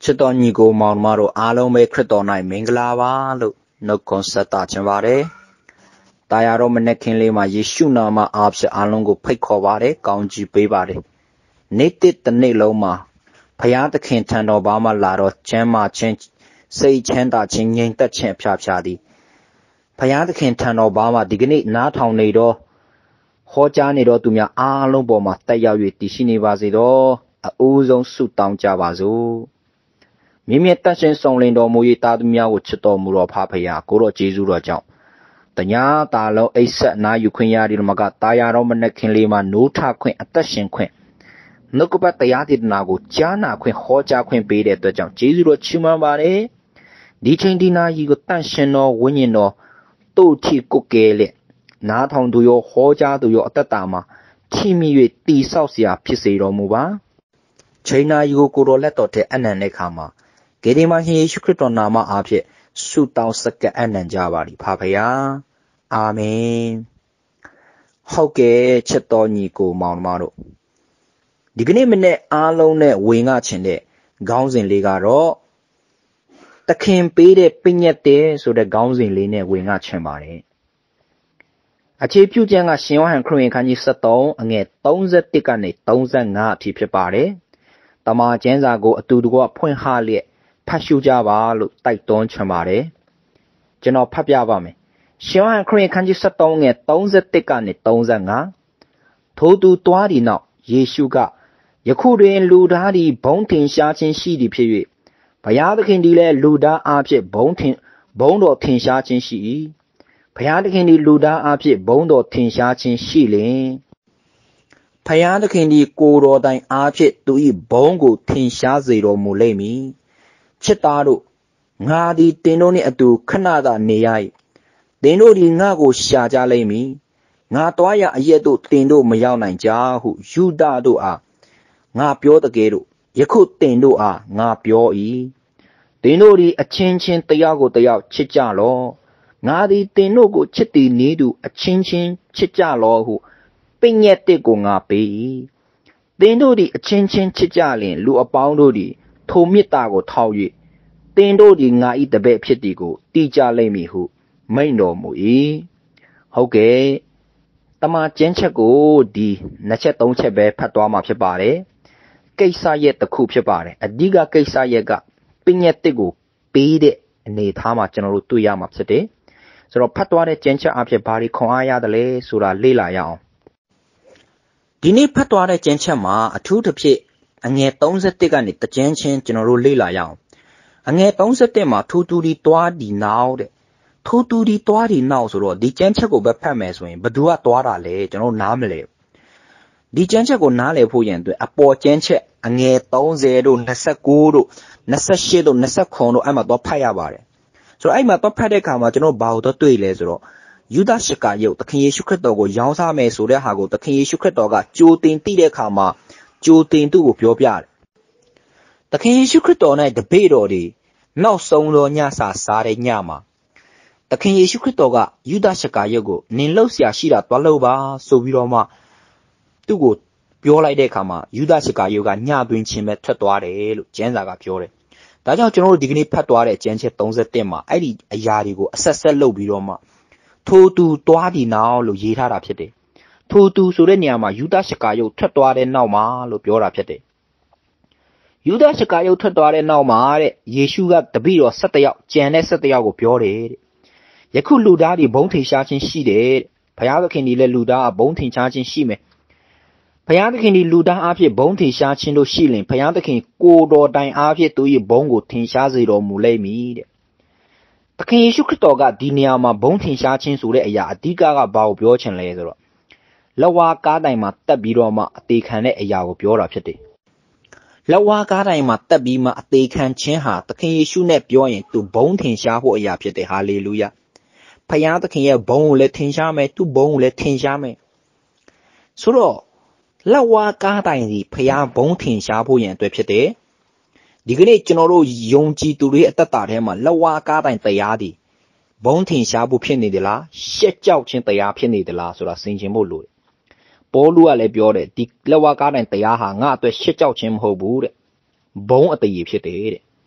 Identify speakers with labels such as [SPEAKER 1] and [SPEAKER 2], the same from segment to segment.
[SPEAKER 1] ချစ်တော်ညီကိုမောင်မတို့အားလုံးပဲခရစ်တော်၌မင်္ဂလာပါလို့နှုတ်ခွန်းဆက်တာချင်ပါတယ်။တာယာတော်မနေ့ခင်လေးမှာယေရှုနာမအားဖြင့်အားလုံးကိုဖိတ်ခေါ်ပါတယ်။ကောင်းချီးပေးပါတယ်။နေ့တစ်နေ့လုံးမှာဖရာသခင်ထံတော်ဘာမှလာတော့ချမ်းသာခြင်းစိတ်ချမ်းသာခြင်းငြိမ်သက်ခြင်းအဖျားဖျားသည်ဖရာသခင်ထံတော်ဘာမှဒီကနေ့နားထောင်နေတော့ဟောကြားနေတော့သူများအားလုံးပေါ်မှာတက်ရောက်၍တည်ရှိနေပါစေတော့အဦးဆုံးဆုတောင်းကြပါစို့မြင့်မြတ်တတ်ရှင်ဆောင်လင်တော်မူ၏တာသမီးကိုချစ်တော်မူတော်ဖဖရာကိုတော်ကျေးဇူးတော်ကြောင့်တညာတာလုံးအိဆက်နာယူခွင့်ရတယ်မကတာယာတော်မနဲ့ခင်လေးမှာနိုးထခွင့်အသက်ရှင်ခွင့်နှုတ်ကပတ်တရားဒေသနာကိုကြားနာခွင့်ဟောကြားခွင့်ပေးတဲ့အတွက်ကြောင့်ကျေးဇူးတော်ချီးမွမ်းပါတယ်ဒီချိန်ဒီနာကြီးကိုတန့်ရှင်တော်ဝိညာဉ်တော်တို့ထီကုတ်ကဲလက်နားထောင်သူရောဟောကြားသူရောအသက်တာမှာထိမိ၍တီဆောက်เสียဖြစ်စေတော်မူပါချိန်နာကြီးကိုတော်လက်တော်တဲ့အနံ့တဲ့ခါမှာဂေဒီမယေရှုခရစ်တော်နာမအားဖြင့်ဆုတောင်းစက္ကအနံ့ကြပါလိဖဖရာအာမင်ဟုတ်ကဲ့ချစ်တော်ညီကိုမောင်မတို့ဒီကနေ့မနေ့အားလုံးနဲ့ဝင်ငှချင်တဲ့ခေါင်းစဉ်လေးကတော့တခင်ပေးတဲ့ပညတ်တဲ့ဆိုတဲ့ခေါင်းစဉ်လေးနဲ့ဝင်ငှချင်ပါတယ်အခြေပြုကျမ်းကရှင်ယောဟန်ခရစ်ဝင်ခန်းကြီး73အငယ်31ကနေ35အထိဖြစ်ပါတယ်တမန်ကျမ်းစာကိုအတူတကွဖွင့်ဟလျက်ဖတ်ရှုကြပါလို့တိုက်တွန်းချင်ပါတယ်ကျွန်တော်ဖတ်ပြပါမယ်ရှင်ယောဟန်ခရစ်ဝင်ခန်းကြီး73ငယ်31ကနေ35ထိုသူတွားဒီနောက်ယေရှုကယခုတွင်လူသားသည်ဘုံထင်ရှားခြင်းရှိသည်ဖြစ်၍ဘုရားသခင်သည်လည်းလူသားအားဖြင့်ဘုံတော်ထင်ရှားခြင်းရှိ၏ဘုရားသခင်သည်လူသားအားဖြင့်ဘုံတော်ထင်ရှားခြင်းရှိလျင်ဘုရားသခင်သည်ကိုယ်တော်တိုင်အားဖြင့်သူ၏ဘုံကိုထင်ရှားစေတော်မူလိမ့်မည်ချစ်သားတို့ငါသည်တင်တို့နှင့်အတူခဏသာနေရ၏တင်တို့သည်ငါကိုရှာကြလိမ့်မည်ငါတွားရအရက်တို့တင်တို့မရောက်နိုင်ကြဟုယူဒတို့အားငါပြောတကယ်တို့ယခုတင်တို့အားငါပြော၏တင်တို့သည်အချင်းချင်းတယောက်ကိုတယောက်ချစ်ကြလောငါသည်တင်တို့ကိုချစ်သည်နည်းတူအချင်းချင်းချစ်ကြလောဟုပညတ်တစ်ကိုငါပေး၏တင်တို့သည်အချင်းချင်းချစ်ကြလျင်လူအပေါင်းတို့သည်ထိုမေတ္တာကိုထောက်၍တင်တို့သည်ငါ၏တပည့်ဖြစ်သည်ကိုတည်ကြလိမ့်မည်ဟုမိန့်တော်မူ၏ဟုတ်ကဲ့တမန်ကျမ်းချက်ကိုဒီနှစ်ချက်သုံးချက်ပဲဖတ်သွားမှာဖြစ်ပါတယ်ကိစ္စရက်တစ်ခုဖြစ်ပါတယ်အဓိကကိစ္စရက်ကပညတ်တစ်ကိုပေးတဲ့အနေထားမှာကျွန်တော်တို့တွေ့ရမှာဖြစ်တယ်ဆိုတော့ဖတ်သွားတဲ့ကျမ်းချက်အဖြစ်ဘာတွေခွန်အားရတယ်လဲဆိုတာလေ့လာရအောင်ဒီနေ့ဖတ်သွားတဲ့ကျမ်းချက်မှာအထူးသဖြင့်အငယ်31ကနေတကျမ်းချင်းကျွန်တော်တို့လေ့လာရအောင်အငယ်31မှာထိုသူဒီတွားဒီနောက်တဲ့ထိုသူဒီတွားဒီနောက်ဆိုတော့ဒီကျမ်းချက်ကိုပဲဖတ်မယ်ဆိုရင်ဘသူကတွားတာလဲကျွန်တော်နားမလဲဒီကျမ်းချက်ကိုနားလည်ဖို့ရန်အတွက်အပေါ်ကျမ်းချက်အငယ်30တို့29တို့28တို့29တို့အဲ့မှာတော့ဖတ်ရပါတယ်ဆိုတော့အဲ့မှာတော့ဖတ်တဲ့အခါမှာကျွန်တော်ဘာလို့တော့တွေ့လဲဆိုတော့ယူဒရှကာယုတ်သခင်ယေရှုခရစ်တော်ကိုရောင်းစားမယ်ဆိုတဲ့ဟာကိုသခင်ယေရှုခရစ်တော်ကကြိုတင်သိတဲ့အခါမှာကြိုတင်သူ့ကိုပြောပြတယ်သခင်ယေရှုခရစ်တော်၌တပည့်တော်တွေနောက်ဆုံးသောညစာစားတဲ့ညမှာသခင်ယေရှုခရစ်တော်ကယူဒရှကာယုတ်ကိုနင်လှုပ်ရှားရှိတာတွားလှုပ်ပါဆိုပြီးတော့မှသူ့ကိုပြောလိုက်တဲ့အခါမှာယူဒရှကာယုတ်ကညသွင်းခြင်းပဲထွက်သွားတယ်လို့ကျမ်းစာကပြောတယ်ဒါကြောင့်ကျွန်တော်တို့ဒီကနေ့ဖတ်သွားတဲ့ကျမ်းချက်31မှာအဲ့ဒီအရာတွေကိုအဆက်ဆက်လုပ်ပြီးတော့မှထိုသူတွားဒီနောက်လို့ရေးထားတာဖြစ်တယ်ထိုသူဆိုတဲ့နေရာမှာယူဒရှကာယုတ်ထွက်သွားတဲ့နောက်မှာလို့ပြောတာဖြစ်တယ်ယူဒရှကာယုတ်ထွက်သွားတဲ့နောက်မှာတဲ့ယေရှုကတပည့်တော်17ယောက်ကျန်တဲ့17ယောက်ကိုပြောတယ်တဲ့ယခုလူသားတွေဘုံထင်ရှားခြင်းရှိတယ်တဲ့ဘုရားသခင်ဒီလည်းလူသားအဘုံထင်ရှားခြင်းရှိမယ်ဘုရားသခင်ဒီလူသားအဖြစ်ဘုံထင်ရှားခြင်းတို့ရှိရင်ဘုရားသခင်ကိုယ်တော်တိုင်အဖြစ်သူ၏ဘုံကိုထင်ရှားစေတော်မူလိမ့်မည်တဲ့သခင်ယေရှုခရစ်တော်ကဒီနေရာမှာဘုံထင်ရှားခြင်းဆိုတဲ့အရာအဓိကကဘာကိုပြောချင်လဲဆိုတော့လက်ဝါးကားတိုင်မှာတက်ပြီးတော့မှအသေးခံတဲ့အရာကိုပြောတာဖြစ်တယ်လက်ဝါးကားတိုင်မှာတက်ပြီးမှအသေးခံခြင်းဟာသခင်ယေရှုနဲ့ပြောရင်သူဘုံထင်ရှားဖို့အရာဖြစ်တယ်ဟာလေလုယာဖခင်သခင်ရဲ့ဘုံကိုလည်းထင်ရှားမယ်သူ့ဘုံကိုလည်းထင်ရှားမယ်ဆိုတော့လက်ဝါးကားတိုင်စီဖခင်ဘုံထင်ရှားဖို့ရန်အတွက်ဖြစ်တယ်ဒီကနေ့ကျွန်တော်တို့ယုံကြည်သူတွေအသက်တာထဲမှာလက်ဝါးကားတိုင်တရားဒီဘုံထင်ရှားဖို့ဖြစ်နေသလားရှက်ကြောက်ခြင်းတရားဖြစ်နေသလားဆိုတာဆင်ခြင်ဖို့လိုတယ်ပေါလုကလည်းပြောတယ်ဒီလက်ဝါးကားတိုင်တရားဟာငါအတွက်ရှက်ကြောက်ခြင်းမဟုတ်ဘူးတဲ့ဘုံအတည်ဖြစ်တယ်တဲ့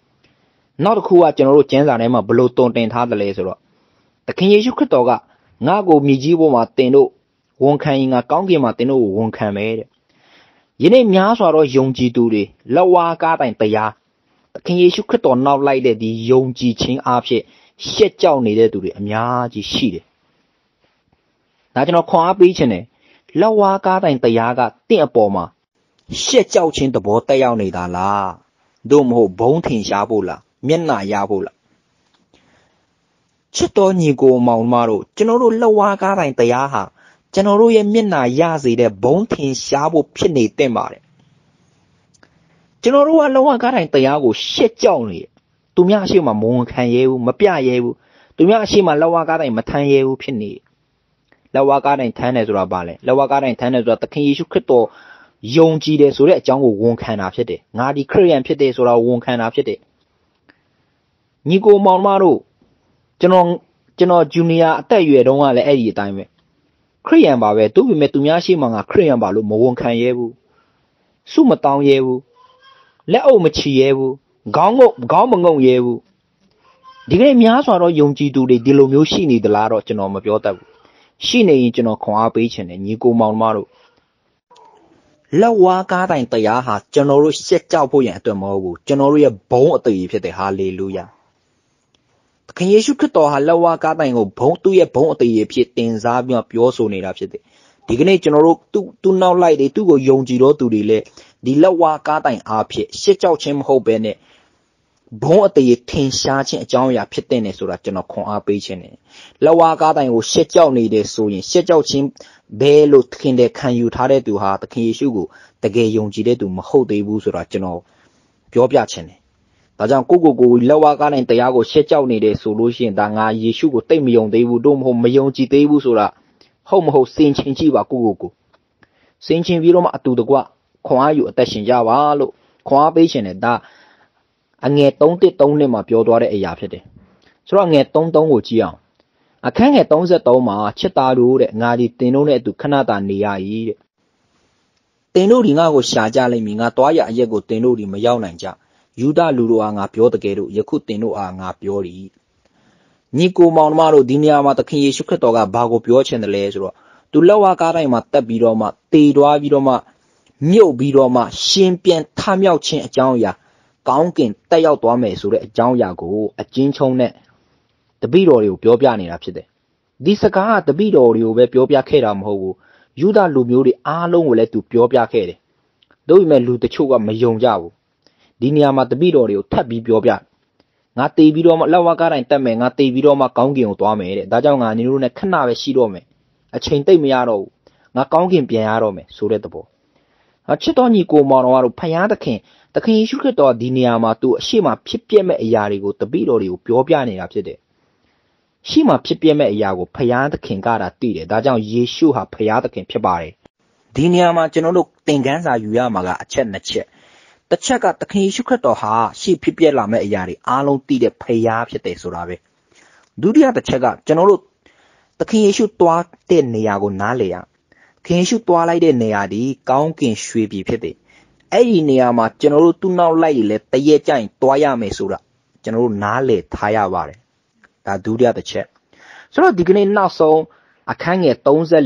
[SPEAKER 1] နောက်တစ်ခုကကျွန်တော်တို့ကျမ်းစာထဲမှာဘလို့တုံတင်ထားတယ်လဲဆိုတော့သခင်ယေရှုခရစ်တော်ကငါ့ကိုမြေကြီးပေါ်မှာတင်တို့ဝန်ခံရင်ငါကောင်းကင်မှာတင်တို့ကိုဝန်ခံမယ်တဲ့ယနေ့များစွာသောယုံကြည်သူတွေလက်ဝါးကားတိုင်တရားသခင်ယေရှုခရစ်တော်နောက်လိုက်တဲ့ဒီယုံကြည်ခြင်းအဖြစ်ရှက်ကြောက်နေတဲ့သူတွေအများကြီးရှိတယ်ဒါကျွန်တော်ခွန်အားပေးခြင်းနဲ့လက်ဝါးကားတိုင်တရားကတင့်အပေါ်မှာရှက်ကြောက်ခြင်းသဘောတက်ရောက်နေတာလားသို့မဟုတ်ဘုံထင်ရှားဖို့လားမျက်နှာရဖို့လားချစ်တော်ညီကိုမောင်မတို့ကျွန်တော်တို့လက်ဝါးကားတိုင်တရားဟာကျွန်တော်တို့ရဲ့မျက်နှာရစေတဲ့ဘုံထင်ရှားဖို့ဖြစ်နေတင့်ပါတယ်ကျွန်တော်တို့ကလက်ဝါးကားတိုင်တရားကိုရှက်ကြောက်နေသူများအရှိမမဝန်ခံရဲဘူးမပြရဲဘူးသူများအရှိမလက်ဝါးကားတိုင်မထမ်းရဲဘူးဖြစ်နေလက်ဝါးကားတိုင်ထမ်းတယ်ဆိုတာဘာလဲလက်ဝါးကားတိုင်ထမ်းတယ်ဆိုတာသခင်ယေရှုခရစ်တော်ယုံကြည်တယ်ဆိုတဲ့အကြောင်းကိုဝန်ခံတာဖြစ်တယ်ငါဒီခရစ်ယာန်ဖြစ်တယ်ဆိုတာဝန်ခံတာဖြစ်တယ်ညီကိုမောင်မတို့ကျွန်တော်ဂျူနီယာအသက်အရွယ်တုန်းကလည်းအဲ့ဒီအတိုင်းပဲခရစ်ယာန်ပါပဲသူ့ပေမဲ့သူများရှိမှငါခရစ်ယာန်ပါလို့မဝန်ခံရဲဘူးစုမတောင်းရဲဘူးလက်အုပ်မချီရဲဘူးခေါင်းမငုံရဲဘူးဒီကနေ့များစွာတော့ယုံကြည်သူတွေဒီလိုမျိုးရှိနေသလားတော့ကျွန်တော်မပြောတတ်ဘူးရှိနေရင်ကျွန်တော်ခွန်အားပေးခြင်းနဲ့ညီကိုမောင်မတို့လက်ဝါးကားတိုင်တရားဟာကျွန်တော်တို့ရှက်ကြောက်ဖို့ရန်အတွက်မဟုတ်ဘူးကျွန်တော်တို့ရဲ့ဘုံအသေးဖြစ်တယ်ဟာလေလုယာသခင်ယေရှုခရစ်တော်ဟာလက်ဝါးကားတိုင်ကိုသူ့ရဲ့ဘုံအသေးဖြစ်တင်စားပြီးပြောဆိုနေတာဖြစ်တယ်ဒီကနေ့ကျွန်တော်တို့သူ့နောက်လိုက်တွေသူ့ကိုယုံကြည်တော်သူတွေလည်းဒီလက်ဝါးကားတိုင်အားဖြင့်ရှက်ကြောက်ခြင်းမဟုတ်ဘဲနဲ့ဘုံအသေးထင်ရှားခြင်းအကြောင်းအရာဖြစ်တဲ့နေဆိုတာကျွန်တော်ခွန်အားပေးခြင်းနဲ့လက်ဝါးကားတိုင်ကိုရှက်ကြောက်နေတယ်ဆိုရင်ရှက်ကြောက်ခြင်းဘဲလို့သခင်တဲ့ခံယူထားတဲ့သူဟာသခင်ယေရှုကိုတကယ်ယုံကြည်တဲ့သူမဟုတ်သေးဘူးဆိုတာကျွန်တော်ပြောပြခြင်းနဲ့ဒါကြောင့်ကိုလက်ဝါးကားတိုင်တရားကိုရှက်ကြောက်နေတယ်ဆိုလို့ရှိရင်ဒါငါယေရှုကိုတိတ်မယုံသေးဘူးတို့မဟုတ်မယုံကြည်သေးဘူးဆိုတာဟုတ်မဟုတ်စင်ချင်းကြည့်ပါကိုစင်ချင်းပြီးတော့မှအတူတကွခွန်အားယူအသက်ရှင်ကြပါလို့ခွန်အားပေးခြင်းနဲ့ဒါအငယ်3:3နှစ်မှာပြောသွားတဲ့အရာဖြစ်တယ်ဆိုတော့ငယ်3:3ကိုကြည့်အောင်အခန်းငယ်33မှာချစ်သားတို့တဲ့ငါဒီတင်တို့နဲ့အတူခဏတာနေရ၏တဲ့တင်တို့ဒီငါကိုရှာကြလိမ့်မည်ငါသွားရအရက်ကိုတင်တို့ဒီမရောက်နိုင်ကြယူဒလူတို့အားငါပြောတကယ်လို့ယခုတင်တို့အားငါပြောသည်ညီကိုမောင်မတို့ဒီနေရာမှာသခင်ယေရှုခရစ်တော်ကဘာကိုပြောချင်တယ်လဲဆိုတော့သူလက်ဝါးကားတိုင်းမှာတက်ပြီးတော့မှတေသွားပြီးတော့မှမြုပ်ပြီးတော့မှရှင်ပြန်ထမြောက်ခြင်းအကြောင်းအရာကောင်းကင်တက်ရောက်သွားမယ်ဆိုတဲ့အကြောင်းအရာကိုအကျဉ်းချုံးနဲ့တပည့်တော်တွေကိုပြောပြနေတာဖြစ်တယ်ဒီစကားကတပည့်တော်တွေကိုပဲပြောပြခဲ့တာမဟုတ်ဘူးယူဒလူမျိုးတွေအားလုံးကိုလည်းသူပြောပြခဲ့တယ်တို့ပေမဲ့လူတချို့ကမယုံကြဘူးဒီနေရာမှာတပည့်တော်တွေကိုထပ်ပြီးပြောပြငါတေးပြီးတော့မှလက်ဝါးကားတိုင်းတက်မယ်ငါတေးပြီးတော့မှကောင်းကင်ကိုသွားမယ်တဲ့ဒါကြောင့်ငါနေတို့နဲ့ခဏပဲရှိတော့မယ်အချိန်တိတ်မရတော့ဘူးငါကောင်းကင်ပြန်ရတော့မယ်ဆိုတဲ့သဘောချစ်တော်ညီကိုမောင်တော်တို့ဖယားသခင်ယေရှုခရစ်တော်ဒီနေရာမှာသူအရှိမဖြစ်ပြမဲ့အရာတွေကိုတပည့်တော်တွေကိုပြောပြနေတာဖြစ်တယ်ရှိမှဖြစ်ပြမဲ့အရာကိုဖယားသခင်ကတာသိတယ်ဒါကြောင့်ယေရှုဟာဖယားသခင်ဖြစ်ပါတယ်ဒီနေရာမှာကျွန်တော်တို့သင်ခန်းစာယူရမှာကအချက်နှစ်ချက်တစ်ချက်ကသခင်ယေရှုခရစ်တော်ဟာရှေ့ဖြစ်ပြလာမဲ့အရာတွေအားလုံးသိတဲ့ဖယားဖြစ်တယ်ဆိုတာပဲဒုတိယတစ်ချက်ကကျွန်တော်တို့သခင်ယေရှုသွားတဲ့နေရာကိုနားလေရခင်ယေရှုသွားလိုက်တဲ့နေရာဒီကောင်းကင်ရွှေပြည်ဖြစ်တယ်အဲ့ဒီနေရာမှာကျွန်တော်တို့သူ့နောက်လိုက်လေတရေကြိုင်သွားရမယ်ဆိုတာကျွန်တော်တို့နားလေထားရပါတယ်ဒါဒုတိယတစ်ချက်ဆိုတော့ဒီကနေ့နောက်ဆုံးအခန်းငယ်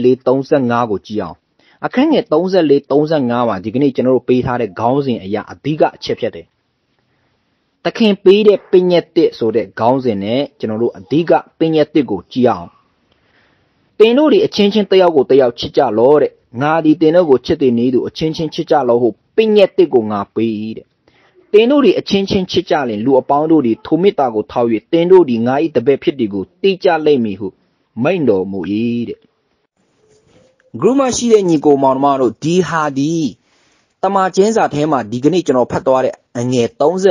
[SPEAKER 1] 34-35ကိုကြည့်အောင်အခန်းငယ်34-35မှာဒီကနေ့ကျွန်တော်တို့ပေးထားတဲ့ခေါင်းစဉ်အရာအဓိကအချက်ဖြစ်တယ်သခင်ပေးတဲ့ပညတ်တစ်ဆိုတဲ့ခေါင်းစဉ်နဲ့ကျွန်တော်တို့အဓိကပညတ်တစ်ကိုကြည့်အောင်တင်တို့ဒီအချင်းချင်းတယောက်ကိုတယောက်ချစ်ကြလောတဲ့ငါဒီတင်တို့ကိုချစ်တဲ့နေသူအချင်းချင်းချစ်ကြလောဟုပညတ်တစ်ကိုငါပေးတဲ့တင်တို့ဒီအချင်းချင်းချစ်ကြရင်လူအပေါင်းတို့ဒီထိုမေတ္တာကိုထောက်၍တင်တို့ဒီငါ၏တပည့်ဖြစ်သည်ကိုသိကြလိမ့်မည်ဟုမိန့်တော်မူ၏တဲ့ဂရုမရှိတဲ့ညီကိုမောင်မတို့ဒီဟာဒီတမန်ကျမ်းစာထဲမှာဒီကနေ့ကျွန်တော်ဖတ်သွားတဲ့အငယ်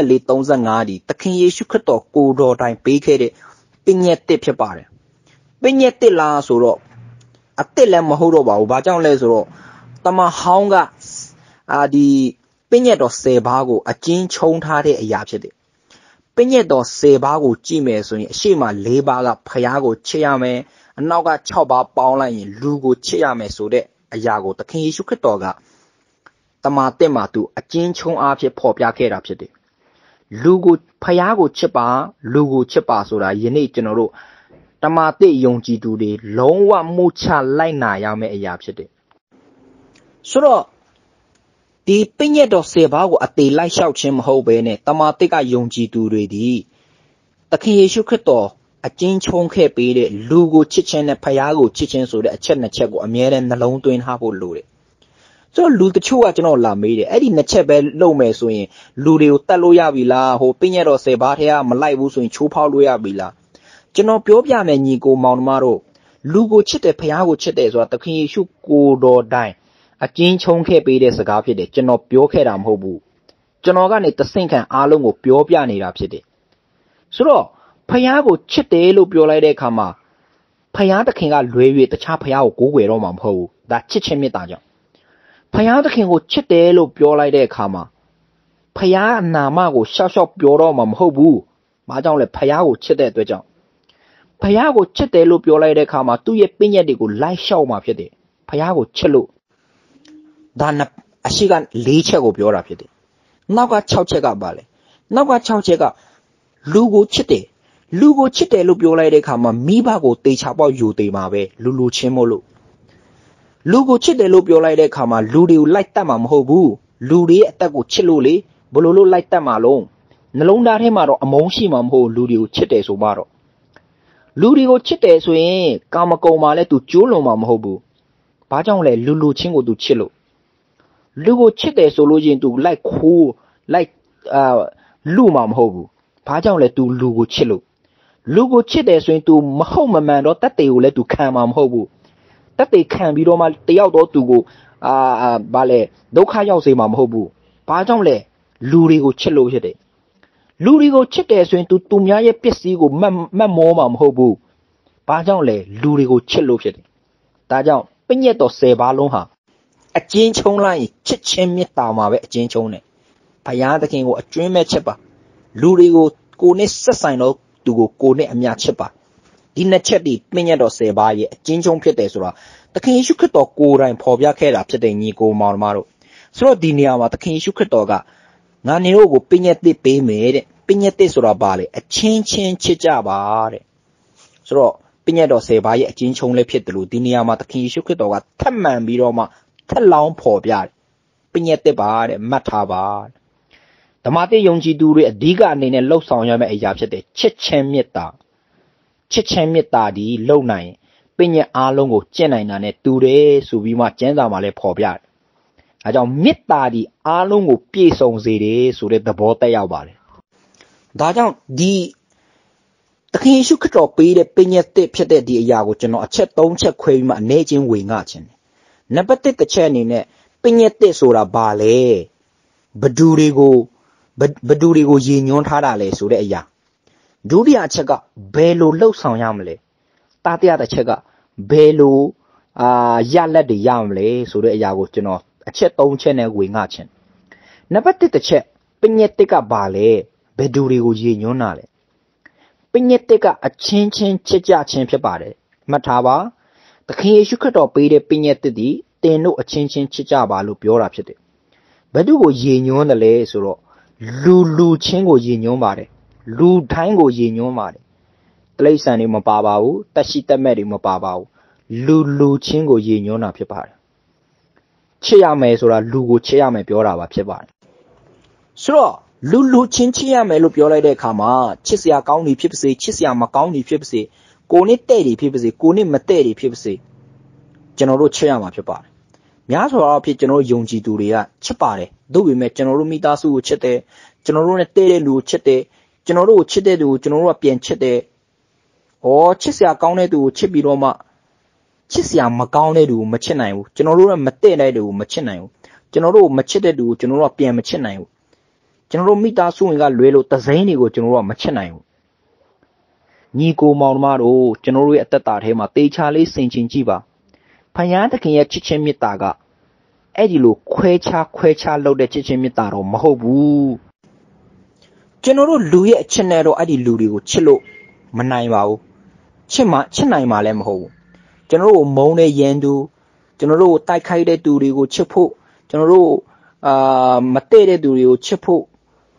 [SPEAKER 1] 34-35ဒီသခင်ယေရှုခရစ်တော်ကိုတော်တိုင်ပေးခဲ့တဲ့ပညတ်တစ်ဖြစ်ပါတယ်ပညတ်တစ်လားဆိုတော့အတစ်လည်းမဟုတ်တော့ပါဘူးဘာကြောင့်လဲဆိုတော့တမန်ဟောင်းကဒီပညတ်တော်10ပါးကိုအကျဉ်းချုံးထားတဲ့အရာဖြစ်တယ်ပညတ်တော်10ပါးကိုကြည့်မယ်ဆိုရင်အရှိမ4ပါးကဖျားကိုချစ်ရမယ်အနောက်က6ပါးပေါင်းလိုက်ရင်လူကိုချစ်ရမယ်ဆိုတဲ့အရာကိုသခင်ယေရှုခရစ်တော်ကတမန်တက်မှာသူအကျဉ်းချုံးအားဖြင့်ဖော်ပြခဲ့တာဖြစ်တယ်လူကိုဖယားကိုချစ်ပါလူကိုချစ်ပါဆိုတာယနေ့ကျွန်တော်တို့တမန်တော်ယုံကြည်သူတွေလုံးဝမှုချလိုက်နာရမယ့်အရာဖြစ်တယ်ဆိုတော့ဒီပညတ်တော်10ပါးကိုအသေးလိုက်လျှောက်ခြင်းမဟုတ်ဘဲနဲ့တမန်တော်ကယုံကြည်သူတွေဒီသခင်ယေရှုခရစ်တော်အကျဉ်းချုံးခဲ့ပေးတဲ့လူကိုချစ်ခြင်းနဲ့ဖယားကိုချစ်ခြင်းဆိုတဲ့အချက်နှစ်ချက်ကိုအမြဲတမ်းနှလုံးသွင်းထားဖို့လိုတယ်ဆိုတော့လူတချို့ကကျွန်တော်လာမေးတယ်အဲ့ဒီနှစ်ချက်ပဲလုပ်မယ်ဆိုရင်လူတွေကိုတတ်လို့ရပြီလားဟိုပညတ်တော်10ပါးထဲကမလိုက်ဘူးဆိုရင်ချိုးဖောက်လို့ရပြီလားကျွန်တော်ပြောပြမယ်ညီကိုမောင်နှမတို့လူကိုချစ်တယ်ဖယားကိုချစ်တယ်ဆိုတာသခင်ယေရှုကိုတော်တိုင်အကျဉ်းချုံးခဲ့ပေးတဲ့စကားဖြစ်တယ်ကျွန်တော်ပြောခဲ့တာမဟုတ်ဘူးကျွန်တော်ကနေတဆင့်ခံအားလုံးကိုပြောပြနေတာဖြစ်တယ်ဆိုတော့ဖယားကိုချစ်တယ်လို့ပြောလိုက်တဲ့အခါမှာဖယားသခင်ကလွဲ၍တခြားဖယားကိုကိုးကွယ်တော့မှာမဟုတ်ဘူးဒါချစ်ခြင်းမေတ္တာကြောင့်ဖယားသခင်ကိုချစ်တယ်လို့ပြောလိုက်တဲ့အခါမှာဖယားအနာမကိုရှောက်ရှောက်ပြောတော့မှာမဟုတ်ဘူး။ဘာကြောင့်လဲဖယားကိုချစ်တဲ့အတွက်ကြောင့်ဖယားကိုချစ်တယ်လို့ပြောလိုက်တဲ့အခါမှာသူ့ရဲ့ပညတ်တွေကိုလိုက်လျှောက်မှာဖြစ်တယ်။ဖယားကိုချစ်လို့ဒါအရှိက4ချက်ကိုပြောတာဖြစ်တယ်။နောက်က6ချက်ကပါလေ။နောက်က6ချက်ကလူကိုချစ်တယ်။လူကိုချစ်တယ်လို့ပြောလိုက်တဲ့အခါမှာမိဘကိုတေချာပေါက်ယူသေးမှာပဲလူချင်းမို့လို့လူကိုချစ်တယ်လို့ပြောလိုက်တဲ့အခါမှာလူတွေကိုလိုက်တတ်မှာမဟုတ်ဘူးလူတွေရဲ့အသက်ကိုချစ်လို့လေဘလို့လို့လိုက်တတ်မှာလုံးနှလုံးသားထဲမှာတော့အမုန်းရှိမှာမဟုတ်လူတွေကိုချစ်တယ်ဆိုမှတော့လူတွေကိုချစ်တယ်ဆိုရင်ကာမကုံမှာလဲသူကျိုးလွန်မှာမဟုတ်ဘူးဘာကြောင့်လဲလူချင်းကိုသူချစ်လို့လူကိုချစ်တယ်ဆိုလို့ချင်းသူလိုက်ခိုးလိုက်လူမှာမဟုတ်ဘူးဘာကြောင့်လဲသူလူကိုချစ်လို့လူကိုချစ်တယ်ဆိုရင်သူမဟုတ်မမှန်တော့တတ်တယ်ကိုလဲသူခံမှာမဟုတ်ဘူးတက်တေခံပြီးတော့မှတယောက်တော့သူကိုဘာလဲဒုက္ခရောက်စေမှာမဟုတ်ဘူးဘာကြောင့်လဲလူတွေကိုချစ်လို့ဖြစ်တယ်လူတွေကိုချစ်တယ်ဆိုရင်သူများရဲ့ပစ္စည်းကိုမတ်မောမှာမဟုတ်ဘူးဘာကြောင့်လဲလူတွေကိုချစ်လို့ဖြစ်တယ်ဒါကြောင့်ပညတ်တော်10ပါးလုံးဟာအကျဉ်းချုံးလိုက်ရင်ချစ်ချင်းမေတ္တာမှာပဲအကျဉ်းချုံးတယ်ဘုရားသခင်ကိုအကျွမ်းမဲ့ချစ်ပါလူတွေကိုကိုနဲ့ဆက်ဆိုင်တော့သူကိုကိုနဲ့အမြချစ်ပါဒီနှစ်ချက်ဒီပညတ်တော်10ပါးရဲ့အကျဉ်းချုံးဖြစ်တယ်ဆိုတာသခင်ယေရှုခရစ်တော်ကိုယ်တိုင်ဖော်ပြခဲ့တာဖြစ်တဲ့ညီကိုမောင်နှမတို့ဆိုတော့ဒီနေရာမှာသခင်ယေရှုခရစ်တော်ကငါနေတို့ကိုပညတ်တစ်ပေးမယ်တဲ့ပညတ်တစ်ဆိုတာဘာလဲအချင်းချင်းချစ်ကြပါတဲ့ဆိုတော့ပညတ်တော်10ပါးရဲ့အကျဉ်းချုံးလေးဖြစ်တယ်လို့ဒီနေရာမှာသခင်ယေရှုခရစ်တော်ကထပ်မံပြီးတော့မှထပ်လောင်းဖော်ပြတယ်ပညတ်တစ်ပါတဲ့မှတ်ထားပါဓမ္မတိယုံကြည်သူတွေအဓိကအနေနဲ့လှုပ်ဆောင်ရမယ့်အရာဖြစ်တဲ့ချစ်ချင်းမေတ္တာချစ်ချင်းမေတ္တာဒီလုံနိုင်ပညတ်အားလုံးကိုကျင့်နိုင်တာနဲ့တူတယ်ဆိုပြီးမှကျမ်းစာမှာလည်းဖော်ပြတယ်။အဲကြောင့်မေတ္တာဒီအားလုံးကိုပြည့်စုံစေတယ်ဆိုတဲ့သဘောတက်ရောက်ပါတယ်။ဒါကြောင့်ဒီသခင်ယေရှုခရစ်တော်ပေးတဲ့ပညတ်တစ်ဖြစ်တဲ့ဒီအရာကိုကျွန်တော်အချက်3ချက်ခွဲပြီးမှအနေချင်းဝေငှခြင်းတယ်။နံပါတ်1တစ်ချက်အနေနဲ့ပညတ်တစ်ဆိုတာဘာလဲ။ဘဒူတွေကိုရည်ညွှန်းထားတာလဲဆိုတဲ့အရာဒုတိယအချက်ကဘယ်လိုလှုပ်ဆောင်ရမလဲတတိယတစ်ချက်ကဘယ်လိုရလက်တွေရမလဲဆိုတဲ့အရာကိုကျွန်တော်အချက်3ချက်နဲ့ဝေငှခြင်းနံပါတ်1တစ်ချက်ပညတ်တစ်ကဘာလဲဘယ်သူတွေကိုရည်ညွှန်းတာလဲပညတ်တစ်ကအချင်းချင်းချစ်ကြခြင်းဖြစ်ပါတယ်မှတ်ထားပါသခင်ယေရှုခရစ်တော်ပေးတဲ့ပညတ်တစ်ဒီတင်တို့အချင်းချင်းချစ်ကြပါလို့ပြောတာဖြစ်တယ်ဘယ်သူကိုရည်ညွှန်းတယ်လဲဆိုတော့လူချင်းကိုရည်ညွှန်းပါတယ်လူတိုင်းကိုရည်ညွှန်းပါတယ်တိရစ္ဆာန်တွေမပါပါဘူးတက်ရှိတက်မဲ့တွေမပါပါဘူးလူချင်းကိုရည်ညွှန်းတာဖြစ်ပါတယ်ချစ်ရမယ်ဆိုတာလူကိုချစ်ရမယ်ပြောတာပါဖြစ်ပါတယ်ဆိုတော့လူချင်းချစ်ရမယ်လို့ပြောလိုက်တဲ့အခါမှာချစ်စရာကောင်းနေဖြစ်ပါစေချစ်စရာမကောင်းနေဖြစ်ပါစေကိုနဲ့တဲ့တွေဖြစ်ပါစေကိုနဲ့မတဲ့တွေဖြစ်ပါစေကျွန်တော်တို့ချစ်ရမှာဖြစ်ပါတယ်များစွာအဖြစ်ကျွန်တော်ယုံကြည်သူတွေကချစ်ပါတယ်သို့ပေမဲ့ကျွန်တော်တို့မိသားစုကိုချစ်တယ်ကျွန်တော်တို့နဲ့တဲ့လူကိုချစ်တယ်ကျွန်တော်တို့ကိုချစ်တဲ့သူကိုကျွန်တော်တို့ကပြန်ချစ်တယ်ချစ်စရာကောင်းတဲ့သူကိုချစ်ပြီးတော့မှချစ်စရာမကောင်းတဲ့သူကိုမချစ်နိုင်ဘူးကျွန်တော်တို့ကမတဲ့တဲ့သူကိုမချစ်နိုင်ဘူးကျွန်တော်တို့မချစ်တဲ့သူကိုကျွန်တော်တို့ကပြန်မချစ်နိုင်ဘူးကျွန်တော်တို့မိသားစုဝင်ကလွဲလို့သစိမ်းတွေကိုကျွန်တော်တို့ကမချစ်နိုင်ဘူးညီကိုမောင်နှမတို့ကျွန်တော်တို့ရဲ့အသက်တာထဲမှာတေချာလေးဆင်ခြင်ကြည့်ပါဖခင်သခင်ရဲ့ချစ်ချင်းမေတ္တာကအဲ့ဒီလိုခွဲခြားလုပ်တဲ့ချစ်ချင်းမေတ္တာတော့မဟုတ်ဘူးကျွန်တော်တို့လူရဲ့အချစ်နဲ့တော့အဲ့ဒီလူတွေကိုချစ်လို့မနိုင်ပါဘူးချစ်နိုင်မှာလည်းမဟုတ်ဘူးကျွန်တော်တို့မုန်းတဲ့ရန်သူကျွန်တော်တို့တိုက်ခိုက်တဲ့သူတွေကိုချစ်ဖို့ကျွန်တော်တို့မတည့်တဲ့သူတွေကိုချစ်ဖို့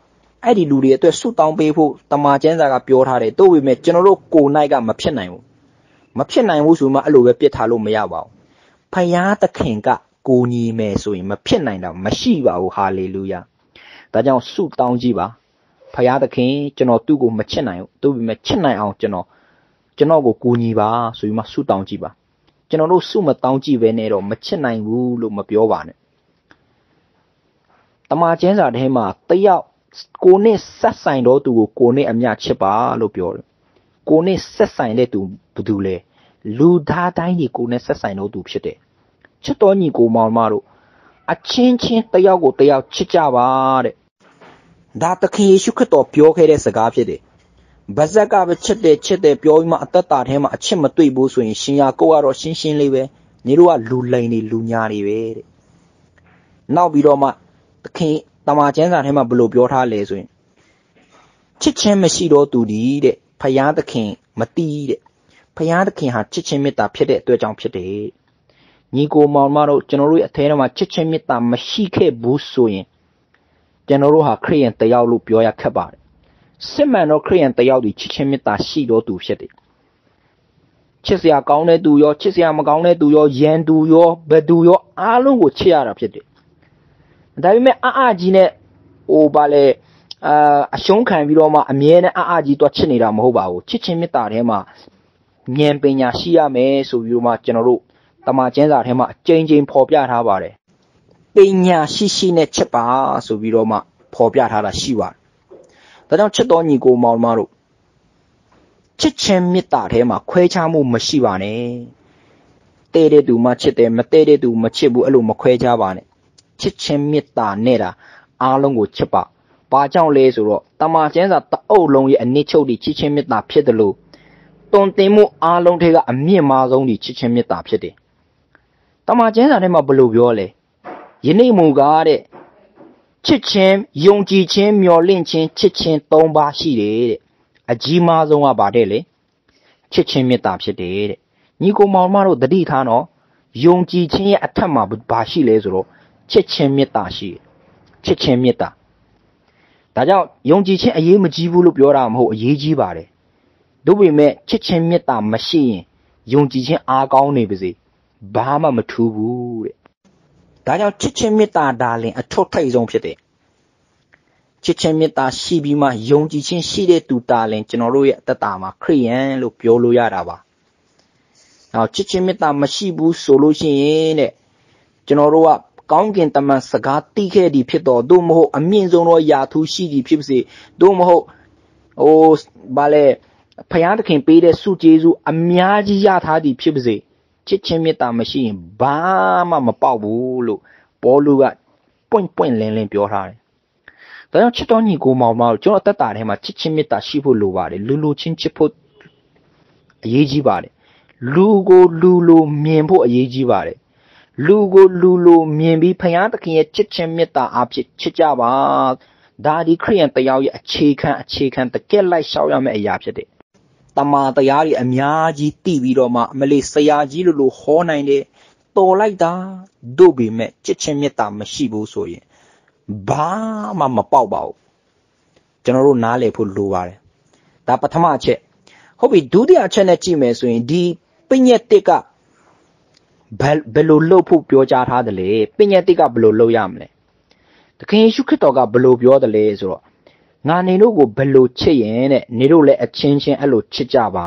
[SPEAKER 1] အဲ့ဒီလူတွေအတွက်ဆုတောင်းပေးဖို့တမန်ကျမ်းစာကပြောထားတယ်တို့ပေမဲ့ကျွန်တော်တို့ကိုယ်၌ကမဖြစ်နိုင်ဘူးမဖြစ်နိုင်ဘူးဆိုမှအဲ့လိုပဲပြစ်ထားလို့မရပါဘူးဖယားသခင်ကကိုညီမယ်ဆိုရင်မဖြစ်နိုင်တာမရှိပါဘူးဟာလေလုယာဒါကြောင့်ဆုတောင်းကြည့်ပါဖယားသခင်ကျွန်တော်သူ့ကိုမချစ်နိုင်ဘူးတို့ပေမဲ့ချစ်နိုင်အောင်ကျွန်တော်ကိုကိုညီပါဆိုပြီးမှဆုတောင်းကြည့်ပါကျွန်တော်တို့ဆုမတောင်းကြည့်ပဲနဲ့တော့မချစ်နိုင်ဘူးလို့မပြောပါနဲ့တမန်ကျမ်းစာထဲမှာတယောက်ကိုနဲ့ဆက်ဆိုင်တော့သူကိုကိုနဲ့အမျှချစ်ပါလို့ပြောတယ်ကိုနဲ့ဆက်ဆိုင်တဲ့သူဘယ်သူလဲလူသားတိုင်းဒီကိုနဲ့ဆက်ဆိုင်တော့သူဖြစ်တယ်ချစ်တော်ညီကိုမောင်မတို့အချင်းချင်းတယောက်ကိုတယောက်ချစ်ကြပါတဲ့ဒါသခင်ယေရှုခရစ်တော်ပြောခဲ့တဲ့စကားဖြစ်တယ်ဗဇက်ကပဲချစ်တယ်ပြောပြီးမှအသက်တာထဲမှာအချစ်မတွေ့ဘူးဆိုရင်ရှင်ယာကိုကတော့ရှင်းရှင်းလေးပဲညီတို့ကလူလိန်နေလူညာနေပဲတဲ့နောက်ပြီးတော့မှသခင်တမန်ကျမ်းစာထဲမှာဘယ်လိုပြောထားလဲဆိုရင်ချစ်ချင်းမရှိတော့သူဒီတဲ့ဖယားသခင်မတီးတဲ့ဖယားသခင်ဟာချစ်ချင်းမေတ္တာဖြစ်တဲ့အတွက်ကြောင့်ဖြစ်တယ်ညီကိုမောင်မတို့ကျွန်တော်တို့ရဲ့အထဲထဲမှာချစ်ချင်းမေတ္တာမရှိခဲ့ဘူးဆိုရင်ကျွန်တော်တို့ဟာခရိယန်တယောက်လို့ပြောရခက်ပါတယ်စစ်မှန်တော့ခရိယန်တယောက်ဒီချစ်ချင်းမေတ္တာရှိတော့သူဖြစ်တယ်ချစ်စရာကောင်းတဲ့သူရောချစ်စရာမကောင်းတဲ့သူရောရန်သူရောဘယ်သူရောအားလုံးကိုချစ်ရတာဖြစ်တယ်ဒါပေမဲ့အာကြီးနဲ့ဘာလဲအရှုံးခံပြီးတော့မှအမြဲတမ်းအာကြီးတော့ချစ်နေတာမဟုတ်ပါဘူးချစ်ချင်းမေတ္တာထဲမှာဉာဏ်ပညာရှိရမယ်ဆိုပြီးတော့မှကျွန်တော်တို့တမန်ကျမ်းစာထဲမှာအကြိမ်ကြိမ်ဖော်ပြထားပါတယ်ပညာရှိနဲ့ချစ်ပါဆိုပြီးတော့မှဖော်ပြထားတာရှိပါတယ်ဒါကြောင့်ချစ်တော်ညီကိုမောင်မတို့ချစ်ချင်းမေတ္တာထဲမှာခွဲခြားမှုမရှိပါနဲ့တဲ့တဲ့သူမှချစ်တယ်မတဲ့တဲ့သူမချစ်ဘူးအဲ့လိုမခွဲခြားပါနဲ့ချစ်ချင်းမေတ္တာနဲ့တာအားလုံးကိုချစ်ပါဘာကြောင့်လဲဆိုတော့တမန်ကျမ်းစာတအုပ်လုံးရဲ့အနည်းချုပ်ဒီချစ်ချင်းမေတ္တာဖြစ်တယ်လို့တွန်တင်မှုအားလုံးထဲကအမြင့်မားဆုံးဒီချစ်ချင်းမေတ္တာဖြစ်တယ်တမန်ကျမ်းစာထဲမှာဘယ်လိုပြောလဲယနေ့မူကားတဲ့ချစ်ချင်းယုံကြည်ခြင်းမျှော်လင့်ခြင်းချစ်ခြင်း၃ပါးရှိတယ်တဲ့အကြီးမားဆုံးကဘာတဲ့လဲချစ်ချင်းမေတ္တာဖြစ်တယ်တဲ့ညီကိုမောင်မတို့သတိထားနော်ယုံကြည်ခြင်းရဲ့အထက်မှာဘာရှိလဲဆိုတော့ချစ်ချင်းမေတ္တာရှိချစ်ချင်းမေတ္တာဒါကြောင့်ယုံကြည်ခြင်းအရေးမကြီးဘူးလို့ပြောတာမဟုတ်အရေးကြီးပါတယ်တို့ပေမဲ့ချစ်ချင်းမေတ္တာမရှိရင်ယုံကြည်ခြင်းအားကောင်းနေပါစေဘာမှမထူးဘူးတဲ့ဒါကြောင့်ချစ်ချင်းမေတ္တာဒါလင်အထွတ်ထိပ်ဆုံးဖြစ်တယ်ချစ်ချင်းမေတ္တာရှိပြီးမှယုံကြည်ခြင်းရှိတဲ့သူဒါလင်ကျွန်တော်တို့ရဲ့အသက်တာမှာခရိယန်လို့ပြောလို့ရတာပါနောက်ချစ်ချင်းမေတ္တာမရှိဘူးဆိုလို့ရှိရင်တဲ့ကျွန်တော်တို့ကကောင်းကင်တမန်စကားတီးခဲ့သည်ဖြစ်တော်သို့မဟုတ်အမြင့်ဆုံးသောယာထူးရှိသည်ဖြစ်ပါစေသို့မဟုတ်ဘာလဲဖယားသခင်ပေးတဲ့ဆုကျေးဇူးအများကြီးရထားသည်ဖြစ်ပါစေချစ်ချင်းမေတ္တာမရှိရင်ဘာမှမပေါက်ဘူးလို့ပေါလုကပွင့်လင်းပြောထားတယ်ဒါကြောင့်ချစ်တော်ညီကိုမောင်မတို့ကျွန်တော်အသက်တာထဲမှာချစ်ချင်းမေတ္တာရှိဖို့လိုပါတယ်လူချင်းချစ်ဖို့အရေးကြီးပါတယ်လူကိုလူလိုမြင်ဖို့အရေးကြီးပါတယ်လူကိုလူလိုမြင်ပြီးဖယားသခင်ရဲ့ချစ်ချင်းမေတ္တာအဖြစ်ချစ်ကြပါဒါဒီခရိယန်တယောက်ရဲ့အခြေခံတကယ်လိုက်ရှောက်ရမယ့်အရာဖြစ်တယ်တမန်တရားတွေအများကြီးတည်ပြီးတော့မှအမလေးဆရာကြီးလိုဟောနိုင်တယ်တော်လိုက်တာတို့ပေမဲ့ချစ်ချင်းမေတ္တာမရှိဘူးဆိုရင်ဘာမှမပေါက်ပါဘူးကျွန်တော်တို့နားလည်ဖို့လိုပါတယ်ဒါပထမအချက်ဟုတ်ပြီဒုတိယအချက်နဲ့ကြည့်မယ်ဆိုရင်ဒီပညတ်တစ်ကဘယ်လိုလုပ်ဖို့ပြောကြားထားတယ်လဲပညတ်တစ်ကဘယ်လိုလုပ်ရမလဲသခင်ယေရှုခရစ်တော်ကဘယ်လိုပြောတယ်လဲဆိုတော့ငါနေတို့ကိုဘယ်လိုချစ်ရင်တဲ့နေတို့လည်းအချင်းချင်းအဲ့လိုချစ်ကြပါ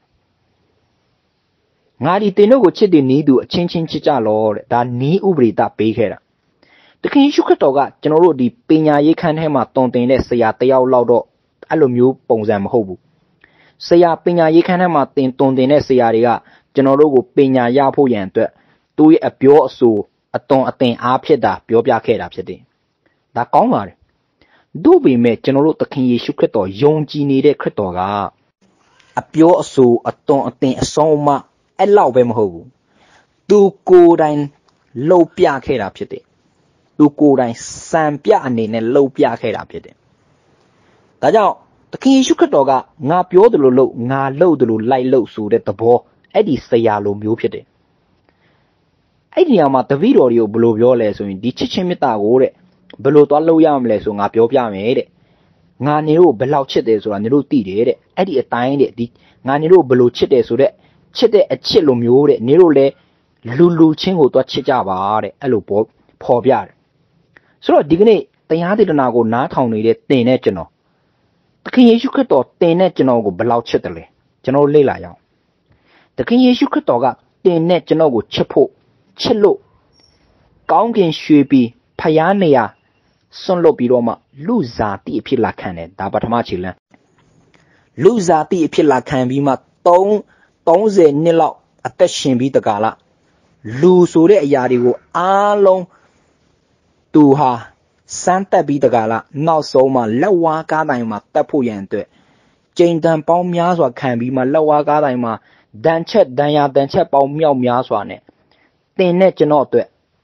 [SPEAKER 1] ငါဒီတင်တို့ကိုချစ်တဲ့နီးသူအချင်းချင်းချစ်ကြလောတဲ့ဒါနီးဥပရိသပေးခဲ့တာသခင်ယေရှုခရစ်တော်ကကျွန်တော်တို့ဒီပညာရေးခန်းထဲမှာတုံတင်တဲ့ဆရာတယောက်လောက်တော့အဲ့လိုမျိုးပုံစံမဟုတ်ဘူးဆရာပညာရေးခန်းထဲမှာတုံတင်တဲ့ဆရာတွေကကျွန်တော်တို့ကိုပညာရဖို့ရန်အတွက်သူ့ရဲ့အပြောအဆိုအသွင်အသင်အားဖြစ်တာပြောပြခဲ့တာဖြစ်တယ်ဒါကောင်းပါတယ်တို့ပေမဲ့ကျွန်တော်တို့သခင်ယေရှုခရစ်တော်ယုံကြည်နေတဲ့ခရစ်တော်ကအပြောအဆိုအသွင်အသင်အဆုံးအမအဲ့လောက်ပဲမဟုတ်ဘူးသူကိုယ်တိုင်လှုပ်ပြခဲ့တာဖြစ်တယ်သူကိုယ်တိုင်စံပြအနေနဲ့လှုပ်ပြခဲ့တာဖြစ်တယ်ဒါကြောင့်သခင်ယေရှုခရစ်တော်ကငါပြောတယ်လို့လှုပ်ငါလှုပ်တယ်လို့လိုက်လှုပ်ဆိုတဲ့သဘောအဲ့ဒီဆရာလိုမျိုးဖြစ်တယ်အဲ့ဒီနေရာမှာတပည့်တော်တွေကိုဘယ်လိုပြောလဲဆိုရင်ဒီချစ်ချင်းမေတ္တာကိုတဲ့ဘယ်လိုသွားလှုပ်ရမလဲဆိုငါပြောပြမယ်တဲ့ ngà nè rô bè lao chết để rồi nè rô tì để đấy ấy đi tay đấy đi ngà nè rô bè lao chết để rồi đấy chết để chết lùm yếu đấy nè rô lệ lù chén hồ toa chết cha bà đấy ấy lù bỏ bia đấy rồi đi cái này tay há thì nó có ná thòng này đấy tên này cho nó khi Giêsu Christ tên này cho nó có bè lao chết đấy cho nó lấy lại nhau khi Giêsu Christ cái tên này cho nó có chết lộ cao kiến suy bi phải anh này à son lộ bị rồi mà lũ giả tỷ phía lạc khăn này đã bắt tham chỉ là lũ giả tỷ phía lạc khăn bị mà tông giờ nè lão ở tết sinh bị tất cả là lũ số đấy nhà đi của alo tu ha sáng tết bị tất cả là nào số mà lâu quá cả đại mà tết phụ hiện đấy trên đàn bao nhiêu số khăn bị mà lâu quá cả đại mà đàn chết bao nhiêu số này tên này cho nó đấy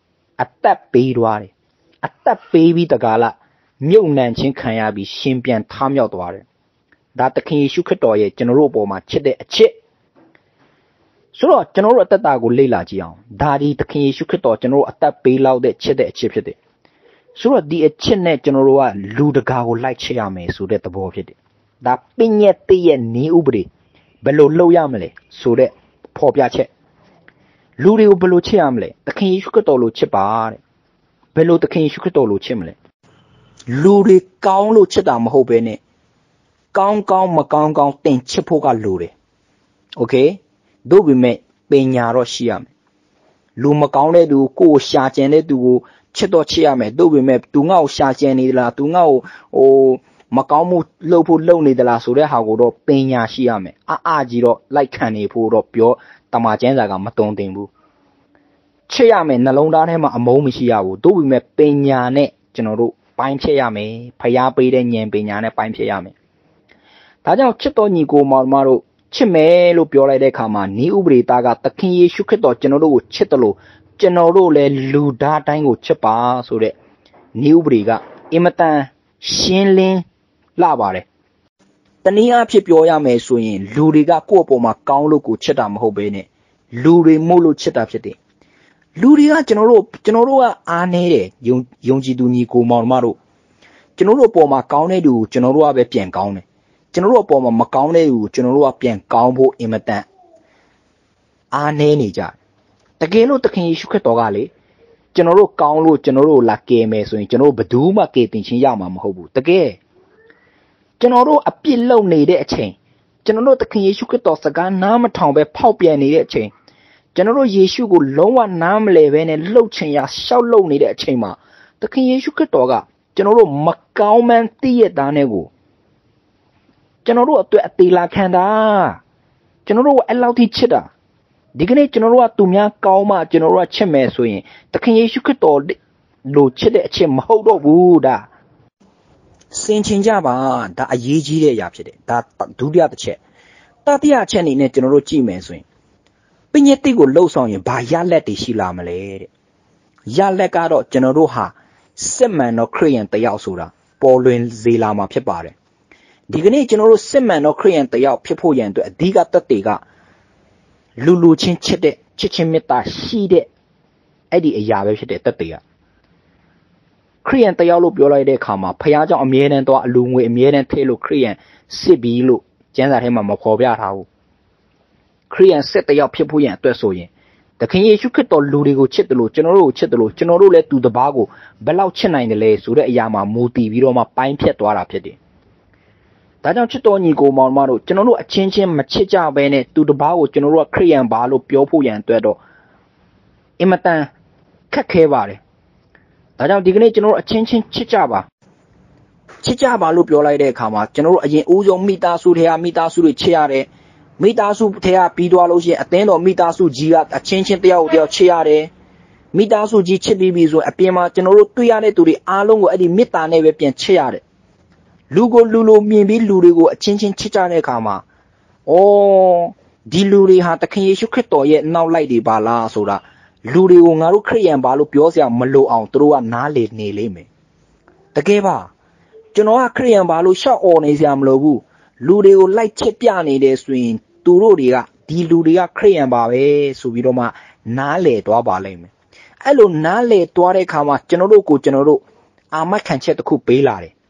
[SPEAKER 1] ở tết bị rồi à ta baby tất cả là nhiều năm前看呀比身边tham要多的，但是看Giêsu Christရဲ့ကျွန်တော်တို့ပေါ်မှာချစ်တဲ့အချက်ဆိုတော့ကျွန်တော်တို့အသက်တာကိုလေ့လာကြည့်အောင်ဒါဒီသခင်ယေရှုခရစ်တော်ကျွန်တော်တို့အသက်ပေးလောက်တဲ့ချစ်တဲ့အချက်ဖြစ်တယ်ဆိုတော့ဒီအချက်နဲ့ကျွန်တော်တို့ကလူတကာကိုလိုက်ချစ်ရမယ်ဆိုတဲ့သဘောဖြစ်တယ်ဒါပညတ်တည့်ရဲ့နေဥပဒေဘယ်လိုလုပ်ရမလဲဆိုတဲ့ဖော်ပြချက်လူတွေကိုဘယ်လိုချစ်ရမလဲသခင်ယေရှုခရစ်တော်လိုချစ်ပါတဲ့ဘယ်လိုသခင်ယေရှုခရစ်တော်လိုချစ်မလဲလူတွေကောင်းလို့ချစ်တာမဟုတ်ဘဲနဲ့ကောင်းမကောင်းတင်ချစ်ဖို့ကလိုတယ်โอเคတို့ပေမဲ့ပညာတော့ရှိရမယ်လူမကောင်းတဲ့သူကိုယ်ရှာကျင်တဲ့သူကိုချစ်တော့ချစ်ရမယ်တို့ပေမဲ့သူငါ့ကိုရှာကျင်နေသလားသူငါ့ကိုမကောင်းမှုလုပ်ဖို့လုပ်နေသလားဆိုတဲ့ဟာကိုတော့ပညာရှိရမယ်ကြီးတော့လိုက်ခံနေဖို့တော့ပြောတမန်ကျမ်းစာကမတုံတင်ဘူးချစ်ရမယ်နှလုံးသားထဲမှာအမုန်းမရှိရဘူးတို့ပေမဲ့ပညာနဲ့ကျွန်တော်တို့ပိုင်းဖြစ်ရမယ်ဖျားပေးတဲ့ဉာဏ်ပညာနဲ့ပိုင်းဖြစ်ရမယ်ဒါကြောင့်ချစ်တော်ညီကိုမောင်မတို့ချစ်မယ်လို့ပြောလိုက်တဲ့အခါမှာဤဥပဒေသားကသခင်ယေရှုခရစ်တော်ကျွန်တော်တို့ကိုချစ်တယ်လို့ကျွန်တော်တို့လည်းလူသားတိုင်းကိုချစ်ပါဆိုတဲ့ဤဥပဒေကအင်မတန်ရှင်းလင်းလှပါတယ်တနည်းအားဖြင့်ပြောရမယ်ဆိုရင်လူတွေကကိုယ့်အပေါ်မှာကောင်းလို့ကိုချစ်တာမဟုတ်ဘဲနဲ့လူတွေမို့လို့ချစ်တာဖြစ်တယ်လူတွေကကျွန်တော်တို့ကအားနေတယ်ယုံကြည်သူညီကိုမောင်မတို့ကျွန်တော်တို့အပေါ်မှာကောင်းတဲ့သူကိုကျွန်တော်တို့ကပဲပြန်ကောင်းတယ်ကျွန်တော်တို့အပေါ်မှာမကောင်းတဲ့သူကိုကျွန်တော်တို့ကပြန်ကောင်းဖို့အင်မတန်အားနေနေကြတကယ်လို့သခင်ယေရှုခရစ်တော်ကလေကျွန်တော်တို့ကောင်းလို့ကျွန်တော်တို့လာကယ်မယ်ဆိုရင်ကျွန်တော်တို့ဘယ်သူမှကယ်တင်ခြင်းရမှာမဟုတ်ဘူးတကယ်ကျွန်တော်တို့အပြစ်လုပ်နေတဲ့အချိန်ကျွန်တော်တို့သခင်ယေရှုခရစ်တော်စကားနားမထောင်ပဲဖောက်ပြန်နေတဲ့အချိန်ကျွန်တော်တို့ယေရှုကိုလုံးဝနားမလည်ပဲနဲ့လှုပ်ချင်ရရှောက်လှုပ်နေတဲ့အချိန်မှာသခင်ယေရှုခရစ်တော်ကကျွန်တော်တို့မကောင်းမှန်းသိရတဲ့နဲ့ကိုကျွန်တော်တို့အတွက်အသေးလာခံတာကျွန်တော်တို့အဲ့လောက်ထိချစ်တာဒီကနေ့ကျွန်တော်တို့ကသူများကောင်းမှကျွန်တော်တို့ကချစ်မယ်ဆိုရင်သခင်ယေရှုခရစ်တော်လိုချစ်တဲ့အချက်မဟုတ်တော့ဘူးဒါစင်ချင်ကြပါဒါအရေးကြီးတဲ့အရာဖြစ်တယ်ဒါဒုတိယတစ်ချက်တတိယအချက်အနေနဲ့ကျွန်တော်တို့ကြည့်မယ်ဆိုရင်ပညတ်တိကိုလှုပ်ဆောင်ရင်ဘာရလက်တွေရှိလာမလဲတဲ့ရလက်ကတော့ကျွန်တော်တို့ဟာစစ်မှန်သောခရစ်ယာန်တယောက်ဆိုတာပေါ်လွင်စေလာမှာဖြစ်ပါတယ်ဒီကနေ့ကျွန်တော်တို့စစ်မှန်သောခရစ်ယာန်တယောက်ဖြစ်ဖို့ရန်အတွက်အဓိကသက်တွေကလူချင်းချစ်တဲ့ချစ်ချင်းမေတ္တာရှိတဲ့အဲ့ဒီအရာပဲဖြစ်တဲ့သက်တွေကခရစ်ယာန်တယောက်လို့ပြောလိုက်တဲ့အခါမှာဖခင်ကြောင့်အမြဲတမ်းတော့အလူငွေအမြဲတမ်းထည့်လို့ခရစ်ယာန်စစ်ပြီးလို့ကျမ်းစာထဲမှာမဖော်ပြထားဘူးခရစ်ယာန်စစ်တယောက်ဖြစ်ဖို့ရန်အတွက်ဆိုရင်သခင်ယေရှုခရစ်တော်လူတွေကိုချစ်တယ်လို့ကျွန်တော်တို့ကိုချစ်တယ်လို့ကျွန်တော်တို့လည်းသူတစ်ပါးကိုဘယ်လောက်ချစ်နိုင်တယ်လဲဆိုတဲ့အရာမှာမူတည်ပြီးတော့မှပိုင်းဖြတ်သွားတာဖြစ်တယ်ဒါကြောင့်ချစ်တော်ညီကိုမောင်မတို့ကျွန်တော်တို့အချင်းချင်းမချစ်ကြဘဲနဲ့သူတစ်ပါးကိုကျွန်တော်တို့ကခရစ်ယာန်ပါလို့ပြောဖို့ရန်အတွက်တော့အင်မတန်ခက်ခဲပါတယ်ဒါကြောင့်ဒီကနေ့ကျွန်တော်တို့အချင်းချင်းချစ်ကြပါလို့ပြောလိုက်တဲ့အခါမှာကျွန်တော်တို့အရင်ဦးဆုံးမိသားစုတွေချစ်ရတယ်မိသားစုထဲကပြီးသွားလို့ရှိရင်အသင်းတော်မိသားစုကြီးကအချင်းချင်းတယောက်ချစ်ရတယ်မိသားစုကြီးချစ်ပြီးပြီဆိုအပြင်မှာကျွန်တော်တို့တွေ့ရတဲ့သူတွေအားလုံးကိုအဲ့ဒီမေတ္တာနဲ့ပဲပြန်ချစ်ရတယ်လူကိုလူလိုမြင်ပြီးလူတွေကိုအချင်းချင်းချစ်ကြတဲ့အခါမှာဒီလူတွေဟာသခင်ယေရှုခရစ်တော်ရဲ့နောက်လိုက်တွေပါလားဆိုတာလူတွေကိုငါတို့ခရစ်ယာန်ပါလို့ပြောစရာမလိုအောင်သူတို့ကနားလေနေလိမ့်မယ်တကယ်ပါကျွန်တော်ကခရစ်ယာန်ပါလို့ရှောက်អော်နေစရာမလိုဘူးလူတွေကိုလိုက်ချစ်ပြနေတယ်ဆိုရင်သူတို့တွေကဒီလူတွေကခရစ်ယာန်ပါပဲဆိုပြီးတော့မှနားလေသွားပါလိမ့်မယ်အဲ့လိုနားလေသွားတဲ့အခါမှာကျွန်တော်တို့အာမခံချက်တစ်ခုပေးလာတယ်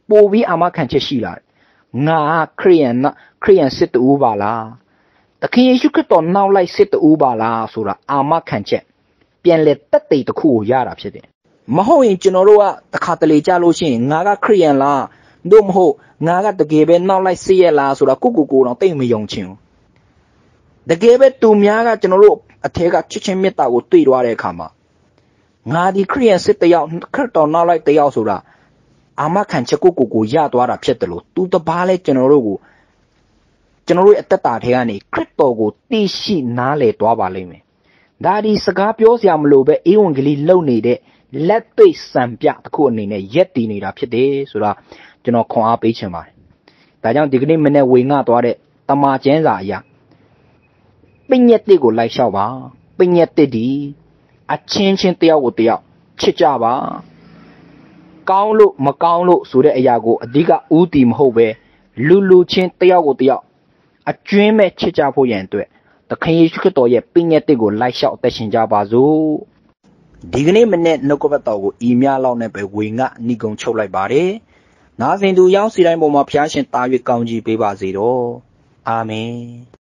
[SPEAKER 1] ပိုပြီးအာမခံချက်ရှိလာငါခရိယန်စစ်တူပါလားသခင်ယေရှုခရစ်တော်နောက်လိုက်စစ်တူပါလားဆိုတာအာမခံချက်ပြန်လဲတက်တိတ်တစ်ခုကိုရတာဖြစ်တယ်မဟုတ်ရင်ကျွန်တော်တို့ကတခါတလေကြလို့ရှိရင်ငါကခရိယန်လားတို့မဟုတ်ငါကတကယ်ပဲနောက်လိုက်စစ်ရလားဆိုတာကိုတော့တိတ်မယုံချင်ဘူးတကယ်ပဲသူများကကျွန်တော်တို့အထက်ကချစ်ချင်းမေတ္တာကိုတွေ့သွားတဲ့အခါမှာငါဒီခရိယန်စစ်တယောက်ခရစ်တော်နောက်လိုက်တယောက်ဆိုတာအာမခံချက်ကိုရသွားတာဖြစ်တယ်လို့သူတပားလဲကျွန်တော်တို့ရဲ့အသက်တာထဲကနေခရစ်တော်ကိုသိရှိနားလည်သွားပါလိမ့်မယ်ဒါဒီစကားပြောစရာမလိုပဲဧဝံဂေလိလုပ်နေတဲ့လက်တွေ့စံပြတစ်ခုအနေနဲ့ရက်တည်နေတာဖြစ်တယ်ဆိုတာကျွန်တော်ခွန်အားပေးချင်ပါတယ်ဒါကြောင့်ဒီကနေ့မနေ့ဝေငှသွားတဲ့တမန်ကျမ်းစာအရာပညတ်တစ်ကိုလိုက်လျှောက်ပါပညတ်တစ်ဒီအချင်းချင်းတယောက်ကိုတယောက်ချစ်ကြပါကောင်းလို့မကောင်းလို့ဆိုတဲ့အရာကိုအဓိကဦးတည်မဟုတ်ပဲလူချင်းတယောက်ကိုတယောက်အကျွင်းမဲ့ချစ်ကြဖို့ရန်အတွက်သခင်ယေရှုခရစ်တော်ရဲ့ပညတ်တစ်ကိုလိုက်လျှောက်အသက်ရှင်ကြပါစို့ဒီကနေ့မနေ့နှုတ်ကပတ်တော်ကိုဤများလောက်နဲ့ပဲဝေငှဏိဂုံချုပ်လိုက်ပါတယ်နားဆင်သူရောက်စီတိုင်းပေါ်မှာဖျားရှင်တာ၍ကောင်းကြီးပေးပါစေတော့အာမင်